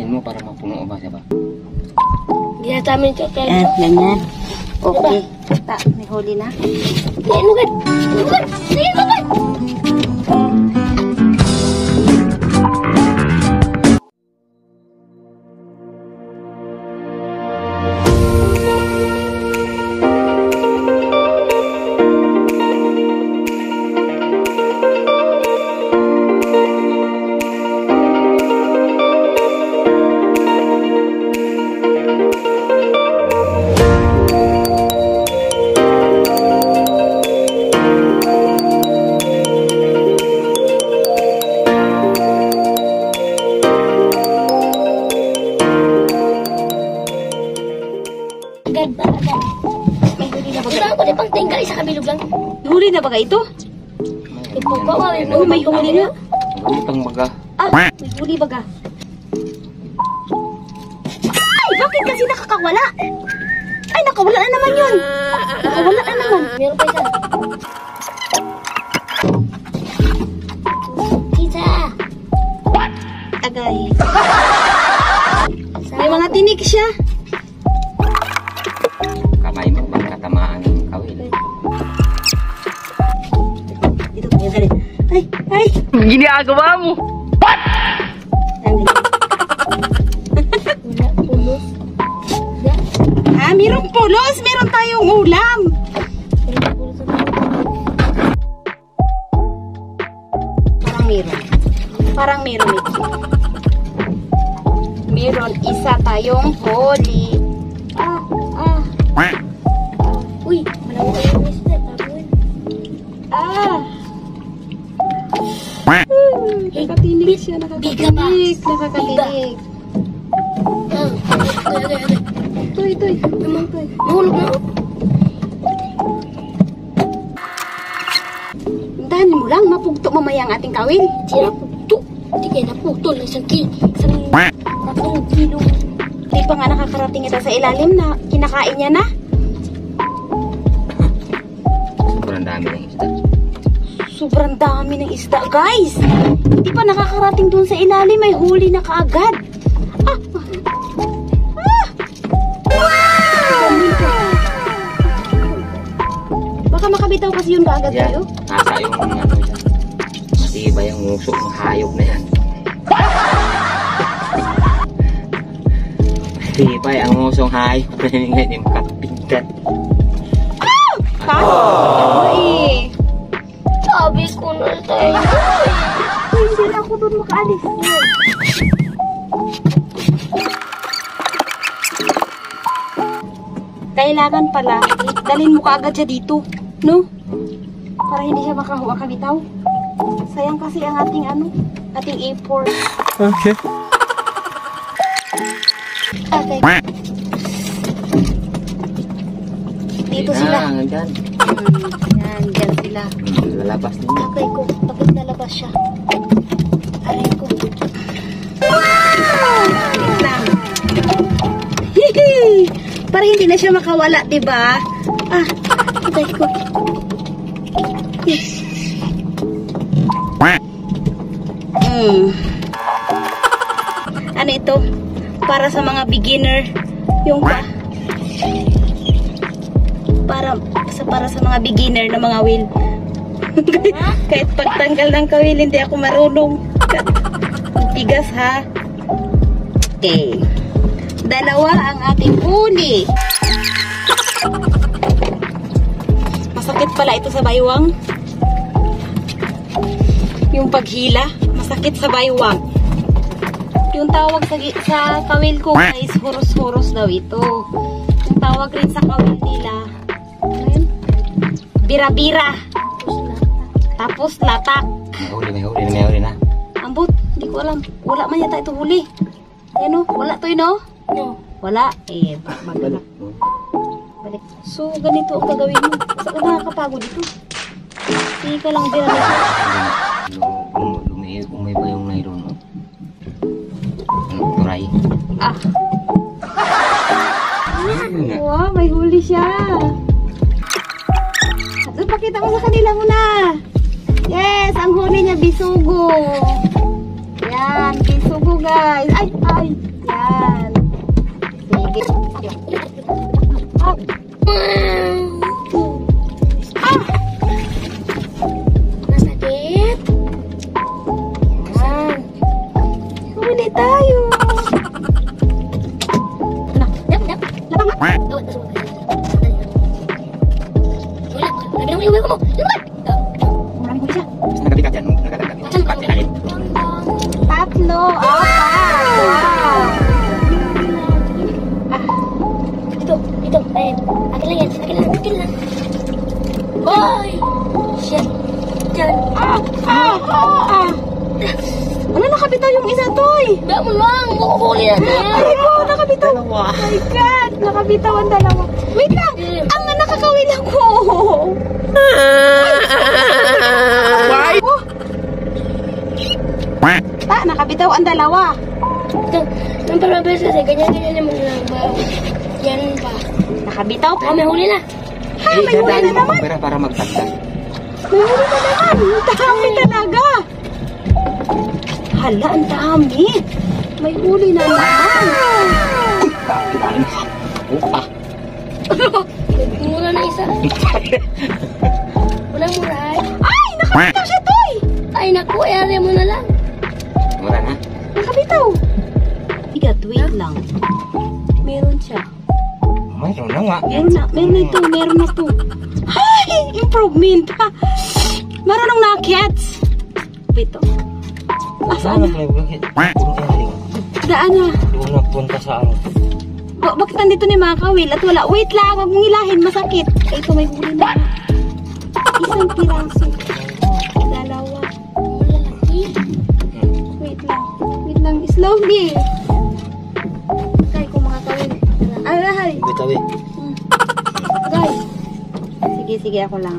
mo para mapuno ba siya ba? Hindi na namin ito. Ganyan. Okay. May huli na. Tingin mo gan. Tingin mo gan. Huli na ba ito? May huli na. Huli pang baga. May huli baga. Ay, bakit kasi nakakawala? Ay, nakawala na naman yun. Nakawala na naman. Meron pa isa. Tita. Agay. May mga tinik siya. Kamay mo, baka tamaan ng kawil. Dito, ganyan. Ay. Ginagawa mo. Wala pulos. Mayroong pulos. Meron tayong ulam. Parang meron ito. Meron isa tayong huli. Uy, malawak kayo yung isda. Tabuin. Nakatinig siya. Nakakatinig. Toy. Mahulog na. Dahanin mo lang. Mapugto mamaya ang ating kawil. Sira pugto. Hindi kayo napugto ng isang tatlong kilo. Di pa nga nakakarating ito sa ilalim na kinakain niya na. Sobrang dami ng isda. Sobrang dami ng isda, guys. Hindi pa nakakarating dun sa ilalim. May huli na kaagad. Baka makabitaw kasi yun kaagad tayo. Nasa yung ano dyan. Matibay ang nguso ng hayop na yan. Matibay ang nguso ng hayop na yan. Hindi makapigdat. Sabi ko na tayo. Hindi na ako doon makaalis. Kailangan pala, dalhin mo kaagad siya dito, no? Para hindi siya makabitaw. Sayang kasi ang ating ating effort. Okay. Dito sila. Dyan. Dyan sila. Lalabas nila. Tatay ko, bakit nalabas siya? Aray ko. Wow! Para hindi na siya makawala, diba? Tatay ko. Yes. Ano ito? Para sa mga beginner. Yung para sa mga beginner na mga wheel. Kahit pagtanggal ng kawil, hindi ako marunong. Tigas, ha? Okay. Dalawa ang ating huli. Masakit pala ito sa baywang. Yung paghila, masakit sa baywang. Yung tawag sa kawil ko guys, huros-huros daw ito. Yung tawag rin sa kawil nila, bira-bira. Tapos latak. May huli na. Ambot, hindi ko alam. Wala man yata ito huli. Yan o, wala to yun o. No. Wala. Balik. So, ganito ang gagawin mo. Saan ka nakakapagod ito? Sige ka lang bira-bira. Umay ba yung nairon mo? Turay. Wow, may huli siya. So, pakita mo sa kanila muna. Yes, ang huli niya, bisugo. Yan, bisugo guys. Ay. Yan. Sige. Masakit. Yan. Huli tayo. Yap. Lapang nga. Uwi ko mo. Lumat! Maraming huli siya. Mas nagabigat yan. Nagadagat. Pagkakain. Tatlo. Apat. Wow. Ito. Ayan. Akin lang yan. Akin lang. Hoy! Shit. Diyan. Ano, nakabitaw yung isa, Toy? Ba mo lang. Makuhuli natin. Ay po, nakabitaw. Oh my God, nakabitaw ang dalawa. Wait lang, ang nakakawin ako. Nakabitaw ang dalawa. Ito. Nang parabas kasi ganyan naman lang ba? Yan pa. Nakabitaw pa. Oh, may huli na. Ha, may huli na naman. Pera para magtagdag. May huli na naman. Ang dami talaga. Hala, ang dami. May huli na naman. Upa. Mura na isa. Walang mura ay. Ay, nakabitaw siya, Toy. Ay, naku. Ayari mo na lang. Mura na. Nakabitaw. Igat, wait lang. Meron siya. Mayroon na nga. Meron na to. Ay, improvement. Marunong na, cats. Ito. Asaan na? Daan na. Doon na punta sa ano. Bakit nandito ni Makawil at wala? Wait lang, wag mong ilahin, masakit. Ito, may huli na. Isang piraso. Dalawa. Malalaki. Wait lang. Slowly. Kaya kung mga kawil. Ay. Bitaw eh. Guys. Sige, ako lang.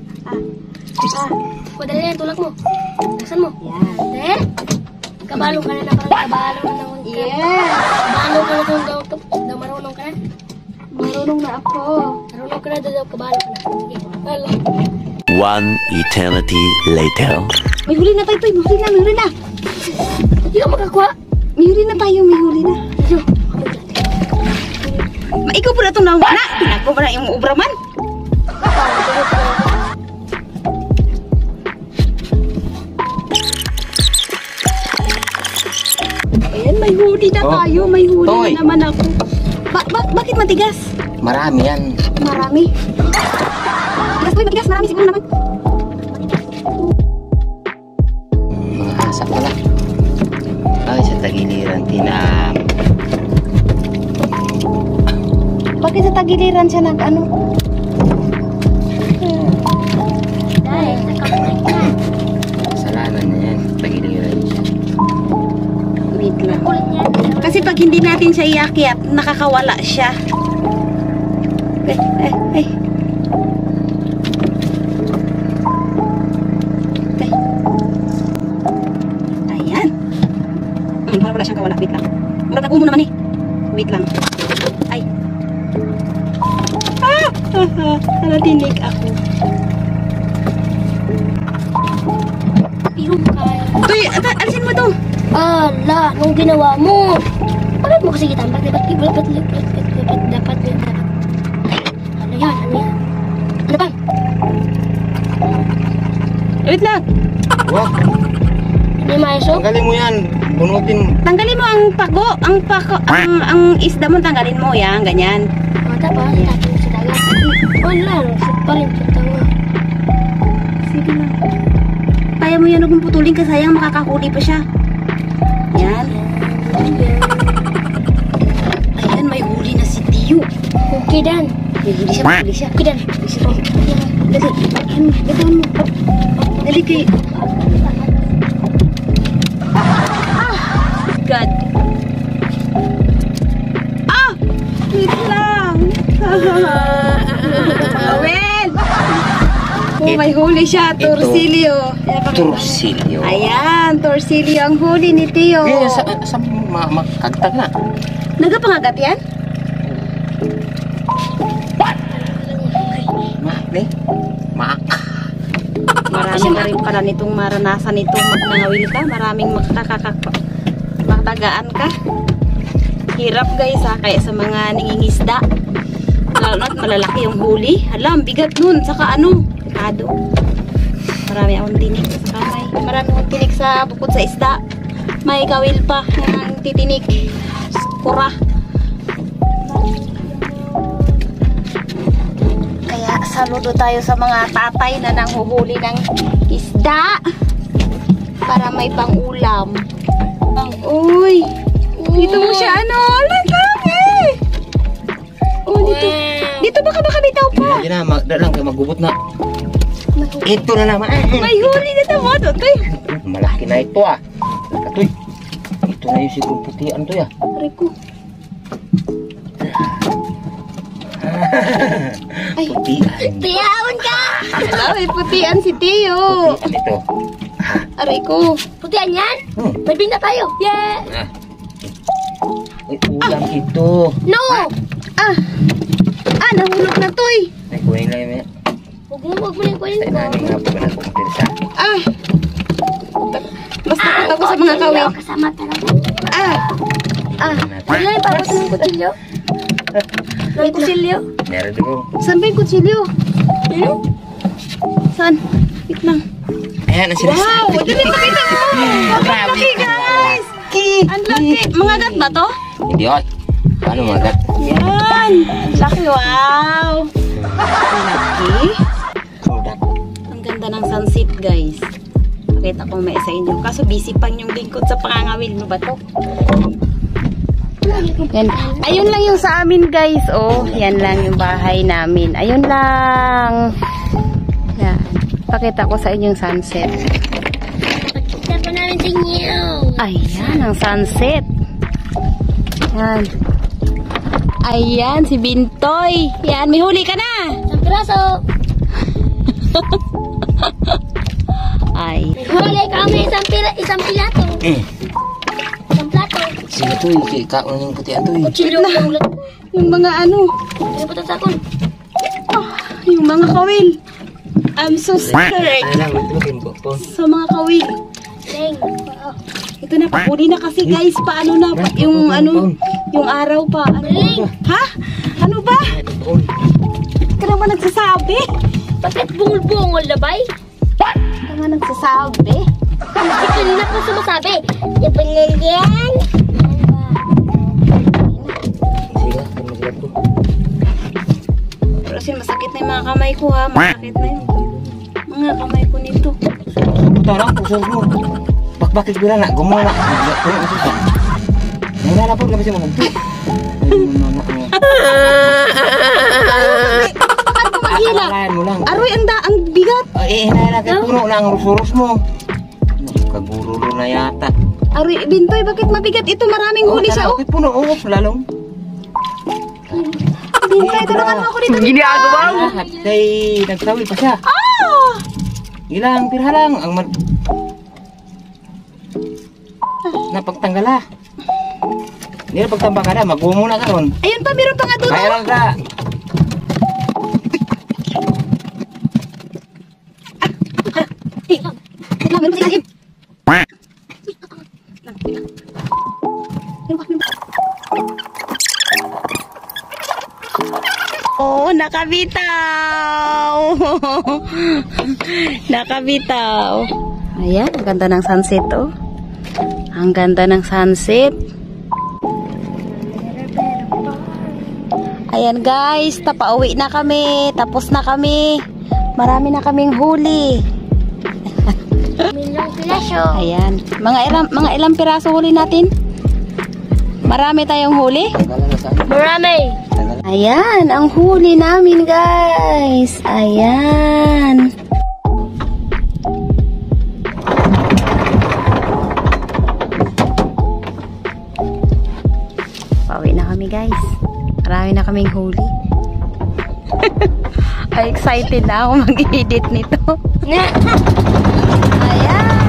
Padali yan, tulak mo. Laksan mo. Yan. Kabalong ka na parang kabalong na. Yes. Kabalong ka na kung daw marunong ka na. Marunong na ako. Marunong ka na daw kabalong ka na. Sige. Wala. One eternity later. May huli na tayo, Toy. May huli na. Hindi ka makakuha. May huli na. Ito. Ikaw po na itong nauna. Pinako ba na yung ubraman? Ayan, may huli na tayo. May huli Toy. na naman ako. Bakit matigas? Marami yan. Marami. Matigas. Marami siguro naman. Mga asa pala. Ay, sa tagiliran. Tinam. Bakit sa tagiliran siya ano? Dahil, nakakuha ka. Kasalanan na yan. Tagiliran siya. Wait lang. Kulit niya. Kasi pag hindi natin siya iakyat, nakakawala siya. Ay. Ayan. Parang wala siyang kawala. Wait lang. Murag ako mo naman eh. Wait lang. Ay. Natinig ako. Pero kaya. Uy, alisin mo to. Ala, nung ginawa mo. Bakit mo kasi kita? Dapat yun. Ano yan? Ano bang? Wait lang. Wag. Hindi maayos. Tanggalin mo yan. Bunutin mo. Tanggalin mo ang ang isda mo, tanggalin mo yan, ganyan. Tapos, itapin mo sa dagat. Wala, parin sa tawa. Sige lang. Kaya mo yan, huwag mong putulin kasi sayang makakahuli pa siya. Yan. Ayan, may huli na si Tiyo. Okay, Dan. May huli siya. Okay, Dan. Dali. Ayan, gagawin mo. Dali kay... God. Wait lang. Well. Oh, may huli siya. Torsilyo. Torsilyo. Ayan, torsilyo ang huli ni Tiyo. Eh, sa makagtag na. Nagapangagat yan? Maak. Marami na rin pala nitong maranasan nitong magnangawil ka. Maraming makatagaan ka. Hirap guys ha, kaya sa mga nangingisda. Lalo na't malalaki yung huli. Hala, ang bigat nun. Saka ano, dekado. Marami akong tinik sa kamay. Marami akong tinik sa bukod sa isda. May kawil pa ng titinik. Kura. Kaya saludo tayo sa mga tatay na nanghuhuli ng isda. Para may pangulam. Uy! Dito mo siya ano? Lagay! Oh, dito. Dito baka bitaw pa. Hindi na, lang kayo magubot na. Ito na naman. May huli na ito mo. Toy. Malaki na ito ah. Atoy. Ito na yung sigong putian to ya. Rico. Ay. Putian. Tiyawan ka! Wala, may putian si Tio. Putian ito. Aray ko. Putihan yan? May binta tayo. Yeah! Ay, ulam ito. No! Nahulog na Toy. Ay, kunin lang yun. Huwag mo na kunin Ay, ko. namin nga po na kumpensa. Mas takot ako sa mga kawin. Kasama talaga. Natin. Wala yung papot ng kutsilyo. Ng kutsilyo. Meron ko. Saan ba yung kutsilyo? Saan? Wait lang. Ayan, ang sila. Wow! Dali pakita mo! Ang laki guys! Ang laki! Mga gat ba to? Hindi, oy. Paano magat? Yan! Ang laki, wow! Ang laki. Ang ganda ng sunset guys. Pakita ko may sa inyo. Kaso busy pang yung lingkod sa pangangawil mo ba to? Yan. Ayun lang yung sa amin guys. Oh, yan lang yung bahay namin. Ayun lang. Yan. Pakita ko sa inyo yung sunset. Pakita ko namin sa inyo. Ayan ang sunset. Yan. Ayan si Bintoy. Yan, may huli ka na. Isang piraso. Ay. Huli kami isang plato. Isang plato. Sige to, ikaon yung putian to. Kutsilyo yung lahat. Yung mga ano. Yung puto sa kun. Yung mga kawil. I'm so scared. Ay lang, ito po. Sa mga kawil. Deng. Ito na, pakuli na kasi guys. Paano na? Yung ano, yung araw pa. Ano? Ha? Ano ba? Ka naman nagsasabi? Bakit bungol-bungol na bay? Ka naman nagsasabi? Kasi kanina po sumasabi. Yung pangyayang. Sige, kamagat ko. Pero kasi masakit na yung mga kamay ko ha. Masakit na yung mga kamay ko nito. Puta lang, pusog mo. Bakit bila nak gumawa nak? Kuya usus tak. Enggak lapor enggak bisa mengentuk. Paano maghila? Lain mo lang. Aroy, ang bigat. Natin puno lang urus-urus mo. Kaguro na yata. Aroy, Bintoy, bakit mabigat ito? Maraming huli siya oh. Bakit puno? Oo, lalong. Bintoy, tulungan mo ako dito. Ginagawa mo. Kay nagsawi pa siya. Ilang pirha lang ang napagtanggal ha. Hindi na pagtambak ka na, mag-umo na ka ron. Ayun pa, meron pa nga doon. Kaya lang ka. Oh, nakabitaw. Nakabitaw. Ayan, ang ganda ng sunset oh. Ang ganda ng sunset. Ayan guys, tapauwi na kami. Tapos na kami. Marami na kaming huli. Milyong pilasyo. Ayan. Mga ilang piraso huli natin? Marami tayong huli? Marami. Ayan, ang huli namin guys. Ayan. Pauwi na kami guys. Marami na kaming huli. Ay, excited na ako mag-edit nito. Ayan.